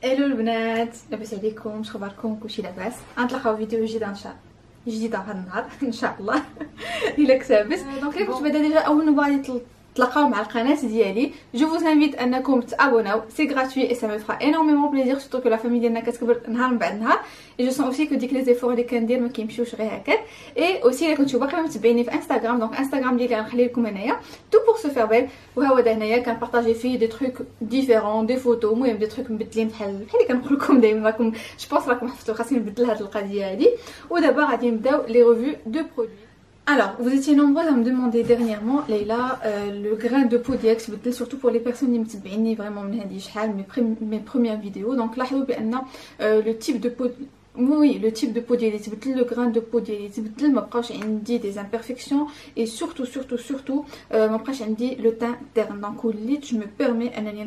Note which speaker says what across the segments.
Speaker 1: الو البنات، لاباس عليكم؟ شخباركم؟ كلشي لاباس؟ غنتلاقاو فيديو جديد ان شاء الله، جديده هذا النهار ان شاء الله. الا كتابس دونك الا كنت بعدا ديجا اول مره غادي تلاقاو مع القناه ديالي، جو فوز انفيت انكم تابوناو، سي غراتوي اي سا مي فرا انورميمون بليزير، سورتو كو لا فامي ديالنا كتكبر نهار من بعد نهار. اي جو سون اوسي كو ديك لي زيفور اللي كندير ما كيمشيوش غير هكاك. اي اوسي الا كنتو باقي ما متبعيني في انستغرام، دونك انستغرام ديالي غنخلي لكم هنايا تو بور سو فير بيل، وها هو هنايا كنبارطاجي فيه دي تروك ديفيرون، دي فوتو، المهم دي تروك مبدلين بحال اللي كنقول لكم دائما. راكم جو بونس راكم حفظتوا خاصني نبدل هذه القضيه هذه. ودابا غادي نبداو لي ريفيو دو برودوي. Alors, vous étiez nombreux à me demander dernièrement, Leïla, le grain de peau d'Aix, surtout pour les personnes qui me suivent vraiment mes premières vidéos. Donc là, le type de peau, oui, le type de peau d'Aix, le grain de peau d'Aix, m'approche des imperfections et surtout, m'approche le teint terne. Donc, je me permets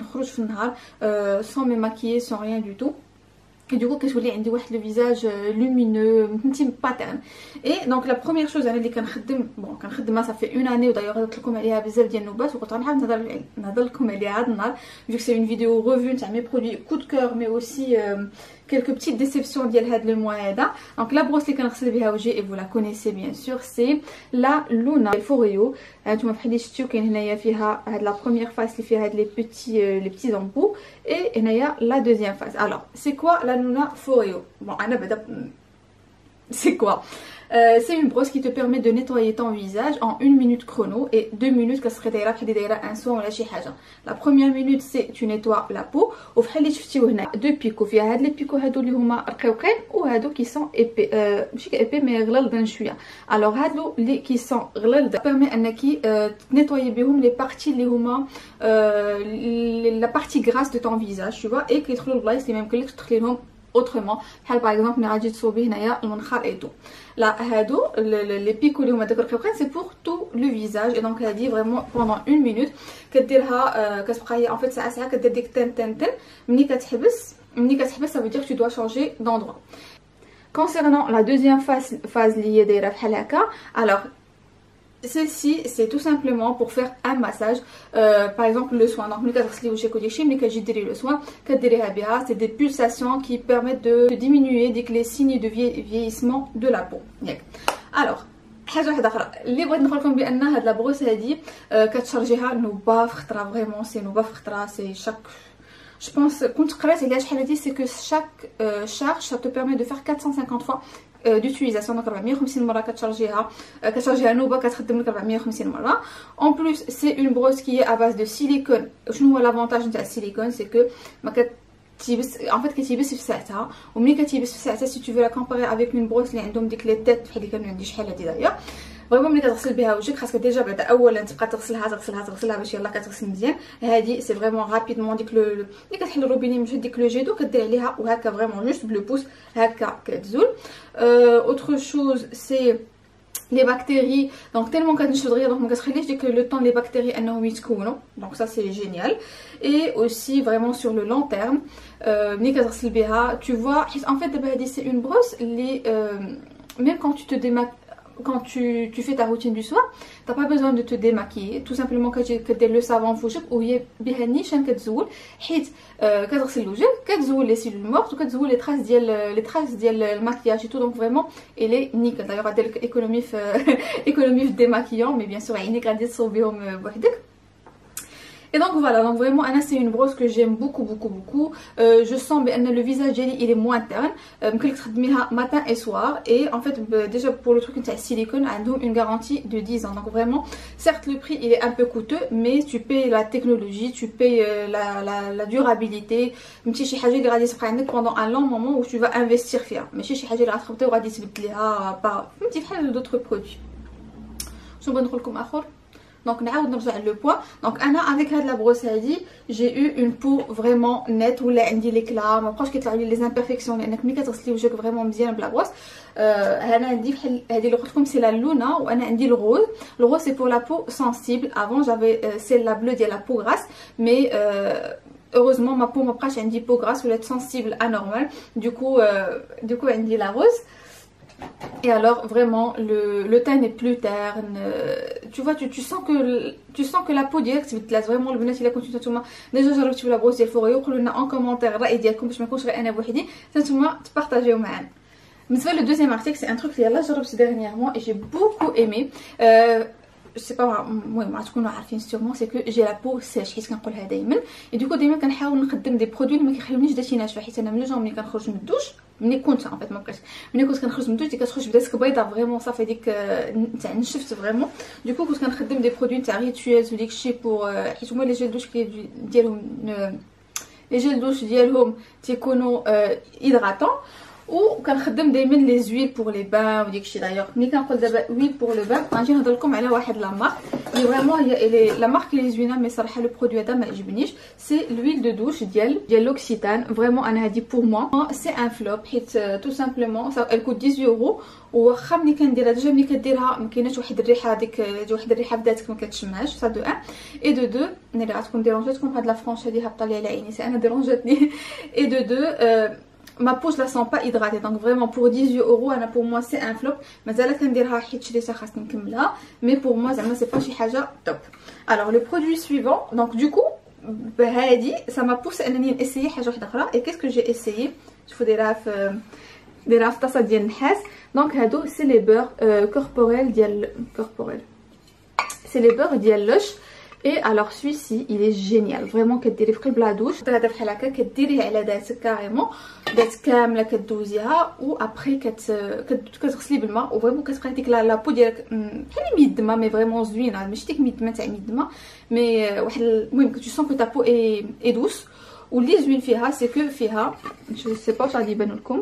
Speaker 1: sans me maquiller, sans rien du tout. Et du coup كتولي عندي واحد لو فيزاج لومينو فهمتي باترن. اي دونك لا بروميير شوز انا اللي كنخدمها صافي اون اني، ودايوغ هضرت لكم عليها بزاف ديال النوبات، وكنت غنحاول نهضر لكم عليها هذا النهار فيك سي اون فيديو ريفيو تاع مي برودوي كود كور، مي اوسي quelques petites déceptions ديال هاد لو موا هذا. دونك لا بروس اللي كنغسل بها وجهي اي فو لا كونيسي بيان سور، سي لا لونا فوريو. هانتوما بحال اللي شفتيو كاين هنايا فيها هاد لا بروميير فاس اللي فيها هاد لي بيتي زامبو، اي هنايا لا دوزيام فاس. الوغ سي كوا لا لونا فوريو؟ بون انا بعدا c'est quoi? C'est une brosse qui te permet de nettoyer ton visage en 1 minute chrono et 2 minutes كتسقي دايره بحال دايره ان سوان ولا شي حاجه. La première minute c'est tu nettoies la peau، وبحال اللي شفتيو هنا دو بيكو فيها هاد لي بيكو هادو اللي هما رقيقين، وهادو كي سون ايبي ماشي ايبي مي غلالضين شويه. الوغ هادو اللي كي سون غلالض بيرمي انك تنيطوي بهم لي بارتي اللي هما لا بارتي غراس دو طون فيزاج تو فوا، اي كيدخلوا البلايص اللي ما يمكنلكش تدخلي لهم اوتريمون، بحال باغ اكزومبل ملي غادي تصوبي هنايا المنخار اي تو. لا هادو لي بيكو اللي هما داك الرقيقين سي بور تو لو فيزاج. اي دونك هادي فريمون بوندون 1 مينوت كديرها، كتبقى هي ان فيت ساعه كدير ديك تن تن تن. ملي كتحبس ça veut dire que tu dois changer d'endroit. Concernant la deuxième phase اللي هي دايره بحال هكا، alors celle-ci c'est tout simplement pour faire un massage, par exemple le soin. Donc ملي كتغسلي وجهك وداكشي ملي كتجي ديري لو سوان كديريها بها، c'est des pulsations qui permettent de diminuer ديك les signes de vieillissement de la peau. ياك alors حاجه واحده اخرى اللي بغيت نقول لكم بان هاد لا بروس هادي كتشارجيها نوبه في خطره، فريمون سي نوبه في خطره، سي شاك je pense كنت قرات عليها شحال هادي، سي كو chaque charge ça te permet de faire 450 fois d'utilisation. Donc 450 مره كتشارجيها نوبه كتخدم لك 450 مره. en plus c'est une brosse qui est à base de silicone. شنو هو لافونتاج نتاع السيليكون؟ سي كو ما كتيبس ان فيت كتيبس في ساعتها، وملي كتيبس في ساعتها سي تو فو لا كومباري افيك اون بروس اللي عندهم ديك لي تيت بحال اللي كانوا عندي شحال هادي داير فريمون. ملي كتغسل بها وجهك خاصك ديجا بعدا اولا تبقى تغسلها باش يلاه كتغسل مزيان. هادي سي فريمون رابيدمون ديك ملي كتحل الروبيني من ديك لو جيدو كدير عليها وهكا فريمون جوست بلو بوس هكا كتزول. اوتر شوز سي les bactéries. Donc tellement كتنشف دغيا دونك ما كتخليش ديك لو طون لي بكتيري انهم يتكونوا، دونك ça c'est génial. et aussi vraiment sur le long terme ملي كتغسل بها tu vois حيت en fait دابا هادي c'est une brosse اللي même quand tu te démaquilles, quand tu fais ta routine du soir, t'as pas besoin de te démaquiller, tout simplement كدير لو سافون في وجهك وهي بها نيشان كتزول، حيت كتغسل وجهك كتزول لي سيلول مورت وكتزول لي تراس ديال الماكياج et tout. donc vraiment elle est nickel. d'ailleurs غادير لك ايكونومي في الديماكيون، مي بيان سور عينيك غادي تصوبيهم بوحدك. Et donc voilà, donc vraiment Anna c'est une brosse que j'aime beaucoup. Je sens que le visage il est moins terne, ممكن تخدميها matin et soir. Et en fait déjà pour le truc نتاع silicone عندهم une garantie de 10 ans. donc vraiment certes le prix il est un peu coûteux, mais tu payes la technologie, tu payes la durabilité. ماشي شي حاجه اللي غادي تبقى عندك pendant un long moment où tu vas investir فيها، ماشي شي حاجه اللي غتخبطي وغادي تبدليها فهمتي بحال دوطخ برودوي. شنو بغيت نقول لكم اخر؟ Donc نعاود نرجع لو بوين. دونك انا افيك هاد لا بروس هادي جي او اون بو فريمون نيت، ولا عندي لي كلا ما بقاوش كيطلعوا لي لي زامبيرفيكسيون، لانك ملي كتغسلي وجهك فريمون مزيان بلا بروس. انا عندي بحال هادي اللي قلت لكم سي لا لونا، وانا عندي الغوز سي بور لا بو سنسيبل. افون جافي سي لا بلو ديال لا بو غراس، مي heureusement ma peau ما بقاش عندي بو غراس ولات سنسيبل انورمال. دوكو عندي لا روز. Et alors vraiment le teint n'est plus terne. Tu vois, tu sens que la peau ديالك تبدلات vraiment. البنات الا كنتو نتوما ديجا جربتوا لا بروس ديال فوري وقولوا لنا ان كومونتير الراي ديالكم باش ما نكونش غير انا بوحدي نتوما تبارطاجيو معانا. بالنسبه لو دوزيام ارتيكل سي ان تروك اللي يلاه جربت ديرنييرمون اي جي بوكو ايمي. je sais pas المهم تكونوا عارفين sûrement c'est que j'ai la peau sèche حيت كنقولها دائما. et du coup دائما كنحاول نخدم دي برودوي اللي ما كيخليونيش داكشي ناشفه حيت انا من لو جون ملي كنخرج من الدوش ملي كنت ان فيت ما بقيتش ملي كنت كنخرج من الدوش ديك كتخرج بدات بيضه فريمون صافي ديك تاع نشفت فريمون. du coup كنت كنخدم دي برودوي تاع ريتويلز وديك الشيء بور حيت هما لي جيل دوش ديالهم لي جيل دوش ديالهم تيكونوا هيدراتون. وكنخدم دائما لي زويل بور لي بان وديك الشيء. دايوغ ملي كنقول دابا ويل بور لو بان غنجي نهضر لكم على واحد لا مارك اللي فريمون هي لا مارك اللي زوينه مي صراحه لو برودوي هذا ما عجبنيش. سي لويل دو دوش ديال لوكسيتان. فريمون انا هادي بور موا سي ان فلوب حيت تو سامبلومون ال كوت 18 يورو. واخا ملي كنديرها ديجا ملي كديرها ما كايناش واحد الريحه ديك واحد الريحه بذاتك ما كتشمعش. سا دو ان اي دو دو ملي غتكون ديرونجاتكم هاد لا فرونش هادي هابطه لي على عيني سي انا ديرونجاتني. اي دو دو ma peau je la sens pas hydratée donc vraiment pour 18 euros انا pour moi c'est un flop. مازال كنديرها حيت شريتها خاصني نكملها mais pour moi زعما c'est pas شي حاجه top. alors le produit suivant donc du coup بهادي ça m'a poussé انني نسيي حاجه واحده اخرى. et qu'est-ce que j'ai essayé شوفوا دايرها في طاسه ديال النحاس. دونك هادو سي لي بور كوربوريل ديال كوربوريل سي لي بور ديال لوش. Et alors celui-ci il est génial vraiment. كديري في قلب لا دوش هذا بحال هكا كديريه على داتك كاريمون دات كامله كدوزيها و ابري كتغسلي بالماء وفريمون كتبقى ديك لا بو ديالك بحال ميدمه مي فريمون زوينه ماشي ديك ميدمه تاع ميدمه مي واحد المهم كتو سون كو تا بو اي دوس. واللي زوين فيها سي كو فيها جو سي با واش غادي يبانوا لكم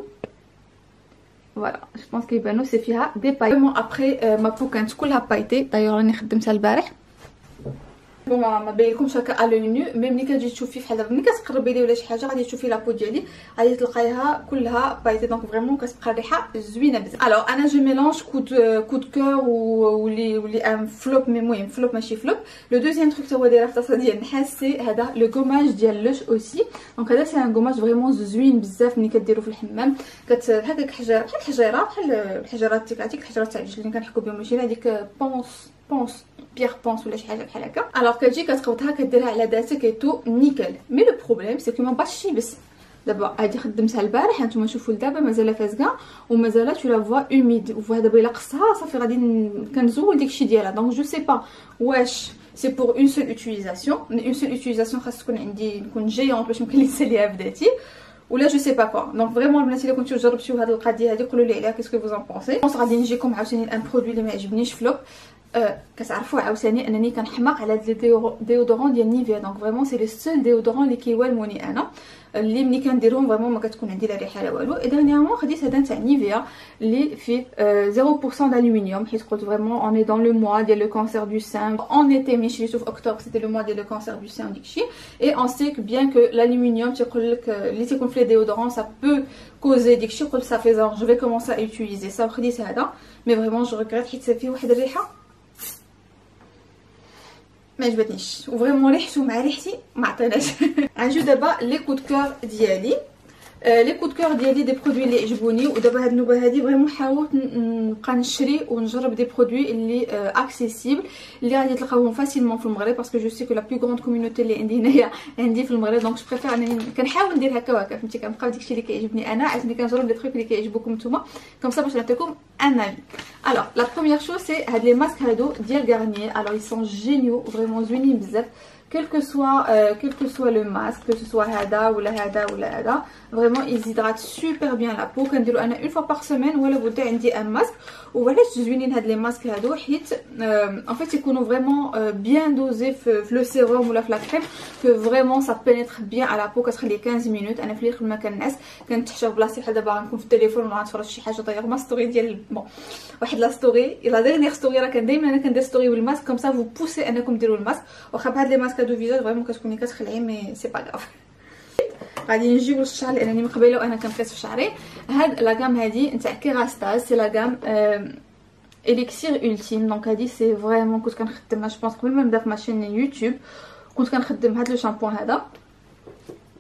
Speaker 1: فوالا جو بونس كيبانوا سي فيها دي باي فريمون. ابري ما بو كانت كلها بايتي دايوغ راني خدمتها البارح بون ما باينلكمش هكا على لو نو مي ملي كتجي تشوفي بحال دابا ملي كتقربي ليه ولا شي حاجه غادي تشوفي لا بو ديالي غادي تلقايها كلها بايتي دونك فريمون كتبقى الريحه زوينه بزاف. الوغ انا جو ميلونج كود كور ولي ان فلوب مي المهم فلوب ماشي فلوب. لو دوزيام تروك تا هو دايره في طاسه ديال النحاس سي هذا لو غوماج ديال لوش اوسي. دونك هذا سي ان غوماج فريمون زوين بزاف ملي كديرو في الحمام هكاك حجره بحال الحجيره بحال الحجرات تاعتك الحجرات تاع اللي كنحكوا بهم ماشي هذيك بونس بيير بونس ولا شي حاجه بحال هكا. الوغ كتجي كتقبطها كديرها على داتك ايتو نيكل. مي لو بروبليم سي كو ما بقاش يبس. دابا هادي خدمتها البارح هانتوما شوفوا لدابا مازال فازكا ومازال تو لا فوا اوميد وفوا دابا الا قصها صافي غادي كنزول داكشي ديالها. دونك جو سي با واش سي بور اون سول اوتيليزاسيون مي اون سول اوتيليزاسيون خاص تكون عندي نكون جيونط باش نمكن نساليها بذاتي ولا جو سي با كوا. دونك فريمون البنات الا كنتو جربتيو هاد القضيه هادي قولوا لي عليها كيسكو فوز ان بونسي. غادي نجيكم عاوتاني ان برودوي اللي ما عجبنيش فلوب. كتعرفوا عاوتاني انني كنحماق على هاد ديودورون ديال نيفيا. دونك فريمون سي لي سول ديودورون اللي كيوالموني انا اللي ملي كنديرهم فريمون ما كتكون عندي لا ريحه لا والو. اي ديرنييرمون خديت هذا تاع نيفيا اللي فيه 0% d'aluminium حيت قلت فريمون اوني دون لو موا ديال لو كانسير دو سان اون ايتي ملي شريتو في اكتوبر سيتي لو موا ديال لو كانسير دو سان وداكشي. اي اون سي بيان كو l'aluminium تيقول لك اللي تيكون في لي ديودورون سا بو كوزي داكشي. قلت صافي زون جو في كومونسي ا يوتيليزي سا وخديت هذا مي فريمون جو ريغريت حيت فيه واحد الريحه ما عجبتنيش وفريمون ريحته مع ريحتي ما عطيناش. غنجيو دابا لي كود كور ديالي. لي كود كور ديالي دي برودوي اللي عجبوني ودابا هاد النوبه هادي فريمون حاولت نبقى نشري ونجرب دي برودوي اللي اكسيسيبل اللي غادي تلقاوهم فاسيلمون في المغرب باسكو جو سي كو لا بلو غروند كوميونيتي اللي عندي هنايا عندي في المغرب. دونك جو بريفير انني كنحاول ندير هكا وهكا فهمتي كنبقى داكشي اللي كيعجبني انا عاوتاني كنجرب دي تروك اللي كيعجبوكم نتوما كوم سا باش نعطيكم ان افي. الوغ لا بروميير شوز سي هاد لي ماسك هادو ديال غارنيير. الوغ ils sont géniaux فريمون زوينين بزاف quel que soit le masque que ce soit هذا ولا هذا ولا هذا vraiment ils hydratent super bien la peau. كنديرو انا une fois par semaine ولا بد عندي ان ماسك. وعلاش زوينين هاد لي ماسك هادو حيت en fait يكونوا vraiment bien dosés في لو سيروم ولا في لا كريم que vraiment ça pénètre bien à la peau كتخلي 15 minutes. انا في الاخر ما كنعس كنتحشى بلاصتي بحال دابا غنكون في التليفون ولا غنتفرج شي حاجه طاير ما ستوري ديال بون واحد لا ستوري لا ديرنيير ستوري راه كان دائما انا كندير ستوري بالماسك كوم سا فو بوسي انكم ديروا الماسك. واخا بهاد لي ماسك هادو فيزاج فريمون كتكوني كتخلعي مي سي با غاف. غادي نجيو للشعر لانني من قبيله وانا كنقيس في شعري. هاد لاغام هادي نتاع كيراستاز سي لاغام اليكسير التيم. دونك هادي سي فريمون كنت كنخدمها جو بونس قبل ما نبدا في ماشين يوتيوب كنت كنخدم هاد لو شامبوان هذا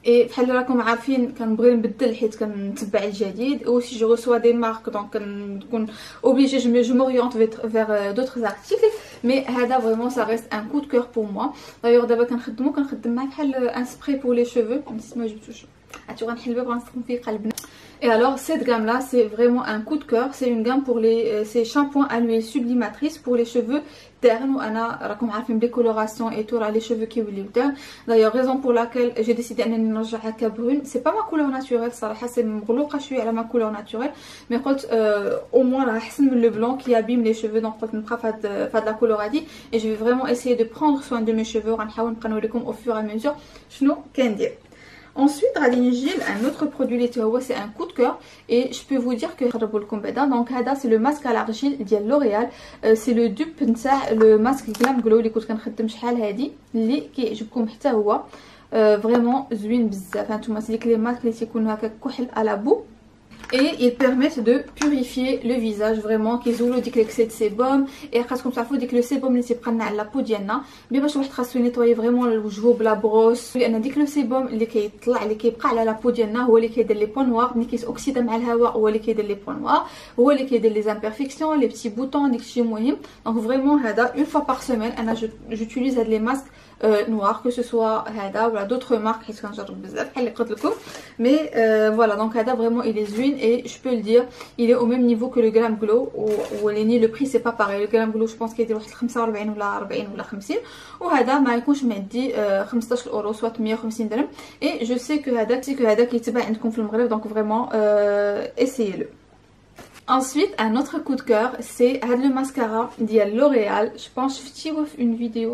Speaker 1: اي بحال راكم عارفين كنبغي نبدل حيت كنتبع الجديد او سي جو ريسوا دي مارك دونك كنكون اوبليجي جو موريونت فيغ دوطخ ارتيكل مي هذا فريمون سا ريست ان كو دو كور بور موا. دايوغ دابا كنخدم معاه بحال ان سبراي بور لي شوفو نسيت ما جبتوش عرفتو غنحل بيه غنستخدم فيه قلبنا. Et alors cette gamme là c'est vraiment un coup de cœur, c'est une gamme pour les c'est shampoing à l'huile sublimatrice pour les cheveux ternes. وانا راكم عارفين بلي كولوراسيون اي تو راه لي شوفو كيوليو تيرن. دايوغ ريزون بور لاكيل جي ديسيدي انني نرجعها كبرون. سي با ما كولور ناتوريل صراحه سي مغلوقه شويه على ما كولور ناتوريل مي قلت او موان راه احسن من لو بلون كي ابيم لي شوفو دونك قلت نبقى فهاد لا كولور هادي اي جو في فريمون اسيي دو بروندر سوان دو مي شوفو. غنحاول نبقى نوريكم او فور ا ميزور شنو كندير. Ensuite, un autre produit c'est un coup de cœur et je peux vous dire que donc c'est le masque à l'argile de L'Oréal. C'est le dupe le masque Glam Glow اللي كنت كنخدم شحال هادي اللي كيعجبكم حتى هو vraiment زوين بزاف. هانتوما سي ديك لي ماسك اللي تيكونوا هكا كحل على بو et ils permettent de purifier le visage vraiment كيزولوا ديك l'excès de sébum. et خاصكم تعرفوا ديك لو سيبوم اللي تيبقى على لابو ديالنا مي باش واحد خاصو ينيطوي فريمون الوجهو بلا بروس لان ديك لو سيبوم اللي كيطلع اللي كيبقى على لابو ديالنا هو اللي كيدير لي بوين نوار ملي كيتوكسيدا مع الهواء هو اللي كيدير لي بوين نوار هو اللي كيدير لي امبيرفيكسيون لي بيتي بوطون داكشي مهم. دونك فريمون هذا اون فوا بار سيمين انا جوتيليز هاد لي ماسك noir que ce soit هذا ولا d'autres marques حيت كنجرب بزاف بحال اللي قلت لكم مي voilà donc هذا vraiment il est زوين et je peux le dire il est au même niveau que le Glam Glow ولاني le prix c'est pas pareil. le Glam Glow je pense كيدير واحد 45 ولا 40 ولا 50 وهذا ما يكونش معدي 15 اورو سواء 150 درهم et je sais que هذا كيتباع عندكم في المغرب donc vraiment essayez-le. Ensuite, un autre coup de cœur, c'est le mascara de L'Oréal. Je pense que j'ai une vidéo,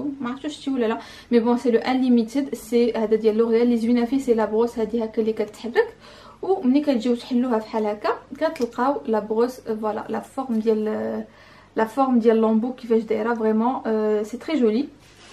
Speaker 1: mais bon, c'est le Unlimited. C'est de L'Oréal. Les Unafis, c'est la brosse اللي كتحرك وملي كتجيو تحلوها بحال هكا كتلقاو لا بروس فوالا لا فورم ديال لومبو كيفاش دايره فريمون سي تري جولي.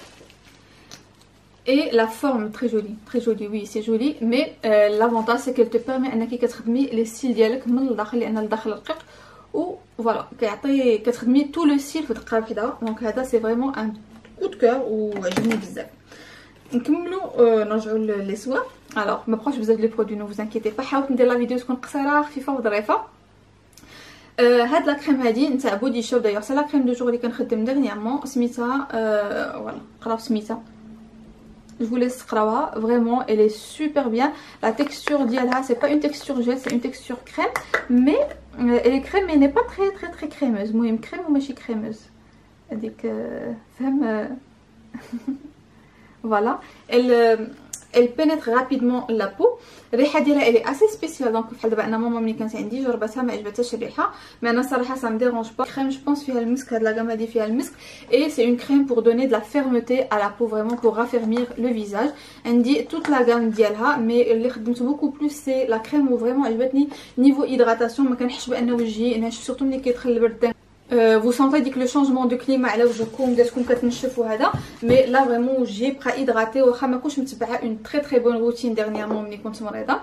Speaker 1: Et la forme très jolie, oui c'est joli, mais l'avantage c'est qu'elle te permet انك كتخدمي لي ستيل ديالك من الداخل لان الداخل رقيق و فوالا كيعطي كتخدمي تو لو ستيل في دقه وحده. دونك هذا سي فريمون ان كو دو كور وعجبني بزاف. نكملوا نرجعوا لي سوا. الوغ ما بقاوش بزاف لي برودوي نو فوز انكيتي با. حاولت ندير لا فيديو تكون قصيره خفيفه وظريفه. هاد لا كريم هادي نتاع بودي شوب دايوغ سي لا كريم دو جور اللي كنخدم ديرنيامون سميتها فوالا قراو سميتها je vous laisse تقراوها. vraiment elle est super bien. la texture ديالها c'est pas une texture gel c'est une texture crème mais elle est crème mais n'est pas très crémeuse. المهم crème وماشي crémeuse هذيك فهم voilà. elle pénètre rapidement la peau. الريحه ديالها elle est assez spéciale donc بحال دابا انا ماما ملي كانت عندي جربتها ما عجبتهاش الريحه مي انا صراحه ça me dérange pas. crème je pense فيها المسك هاد لا غام هادي فيها المسك et c'est une crème pour donner de la fermeté à la peau vraiment pour raffermir le visage. عندي toute la gamme ديالها مي اللي خدمت beaucoup plus c'est la crème و vraiment عجبتني niveau hydratation ما كنحسش بان وجهي ناشف سورتو ملي كيدخل البرد vous sentez ديك لو شونجمون دو كليما على وجهكم بداتكم كتنشف وهذا مي لا فريمون وجهي بقى هيدراتي واخا ما كنتش متبعه اون تري بون روتين ديرنيامون ملي كنت مريضه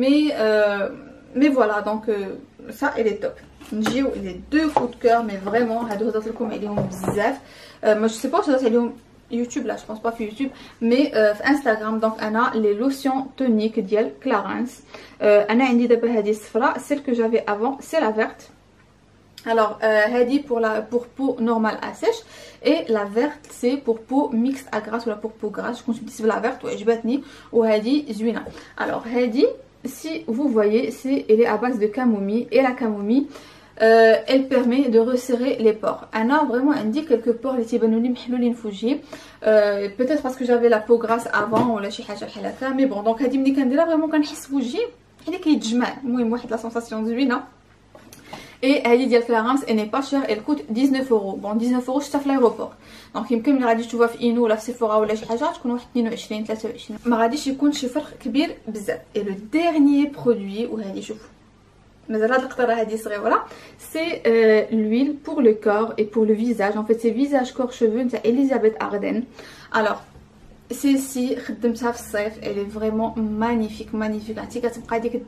Speaker 1: مي فوالا دونك سا اي لي توب. نجيو لي دو كو دو كور مي فريمون هادو هضرت لكم عليهم بزاف ما جو سي با هضرت عليهم يوتيوب لا جو بونس با في يوتيوب مي في انستغرام. دونك انا لي لوسيون تونيك ديال كلارانس انا عندي دابا هذه الصفراء سيل كو جافي افون سي لا فيرت. Alors, Hadi pour peau normale à sèche et la verte c'est pour peau mixte à grasse ou pour peau grasse. Je consulte la verte ou Hadi ou Hadi Zuina. Alors Hadi, si vous voyez, elle est à base de camomille et la camomille elle permet de resserrer les pores. Anna vraiment elle dit quelques pores les tibanouli mhloulin fouji. Peut-être parce que j'avais la peau grasse avant ou la chihaja halaka mais bon donc Hadi mni kandira vraiment كنحس بوجهي حنا كيتجمع المهم واحد لا سونساسيون زوينه. Et elle dit Clarins, elle n'est pas chère, elle coûte 19 euros. Bon 19 euros je في l'aéroport. Donc يمكن ملي غادي تشوفها في إينو ولا في سيفورا ولا شي حاجه تكون واحد 22 23 ما غاديش يكون شي فرق كبير بزاف. Et le dernier produit وهذه شوفوا مازال هاد القطره هذه صغيره c'est l'huile pour le corps et pour le visage. En fait c'est visage corps cheveux نتاع Elisabeth Arden. Alors سيلسي خدمتها في الصيف الي فريمون مانيفيك عرفتي كتبقى ديك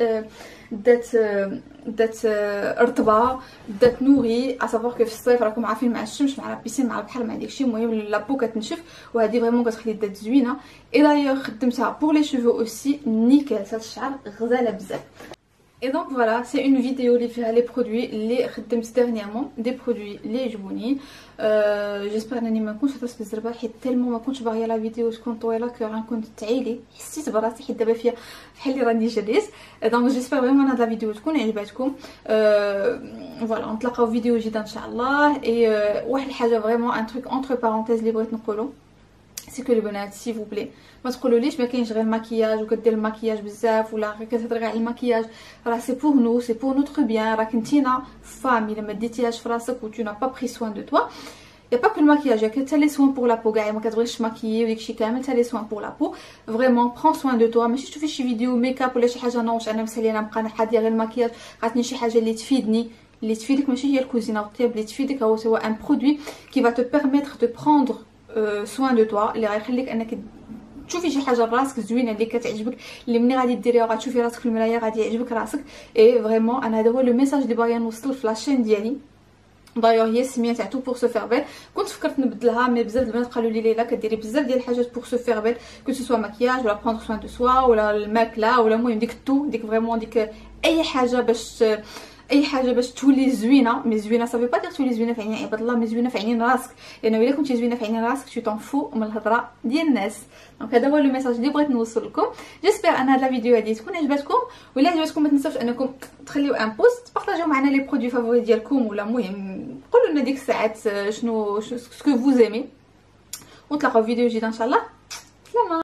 Speaker 1: دات رطبه، دات نوري اسافوار كو في الصيف راكم عارفين مع الشمس مع البيسين مع البحر مع داكشي، المهم لابو كتنشف وهذه فريمون كتخلي الدات زوينه. اي دايوغ خدمتها بور لي شوفو اوسي نيكل، هاد الشعر غزاله بزاف. Et donc voilà, c'est une vidéo اللي فيها les produits اللي خدمت dernièrement, des produits اللي عجبوني. جيسبر انني ما نكونش هضرت بالزربه حيت تالمو ما كنتش باغيه لا فيديو تكون طويله كو غنكون تعيلي، حسيت براسي حيت دابا فيا بحال اللي راني جريت. دونك جيسبر فريمون هاد لا فيديو تكون عجباتكم. فوالا نتلاقاو فيديو جديد ان شاء الله. اي واحد الحاجه فريمون ان تروك اونتر بارونتيز اللي بغيت نقولو، سي كو البنات سي فو بلي ما تقولوليش ما كاينش غير الماكياج وكدير الماكياج بزاف ولا غير كتهضري على الماكياج. راه سي بور نو، سي بور نوتر بيان. راك نتينا فامي لما ديتيهاش في راسك و تو نا با بري سوين دو توا. يا با كو الماكياج، يا حتى لي سوين بور لا بو كاع ما كتبغيش تماكيي وداكشي كامل، حتى لي سوين بور لا بو. فريمون برون سوين دو توا، ماشي تشوفي شي فيديو ميكاب ولا شي حاجه نوش انا مسالي انا نبقى حاديه غير الماكياج. عطني شي حاجه اللي تفيدني، اللي تفيدك، ماشي هي الكوزينه والطياب اللي تفيدك. هو ان برودوي كي فا تو بيرميتر دو بروندر سوين دو توا، اللي غيخليك انك تشوفي شي حاجه لراسك زوينه اللي كتعجبك، اللي ملي غادي ديريها غتشوفي راسك في المرايه غادي يعجبك راسك. اي فريمون انا هذا هو لو ميساج اللي باغيه نوصل في لاشين ديالي. دايوغ هي السميه تاع تو بور سو فير بيل. كنت فكرت نبدلها مي بزاف البنات قالوا لي ليلى كديري بزاف ديال الحاجات بور سو فير بيل، كو سو سوا ماكياج ولا بروندر سوين دو سوا ولا الماكله ولا المهم ديك تو ديك فريمون ديك اي حاجه باش تولي زوينه. مي زوينه صافي با دير تولي زوينه في عينين عباد الله، مي زوينه في عينين راسك، لانه الا كنتي زوينه في عينين راسك تو طونفو من الهضره ديال الناس. دونك هذا هو لو ميساج اللي بغيت نوصل لكم. جيسبر ان هاد لا فيديو هادي تكون عجبتكم، ولا عجبتكم ما تنساوش انكم تخليو ان بوست، بارطاجيو معنا لي برودوي فافوري ديالكم، ولا المهم قولوا لنا ديك الساعات شنو سكو فو زيمي. ونتلاقاو في فيديو جديد ان شاء الله. سلامه.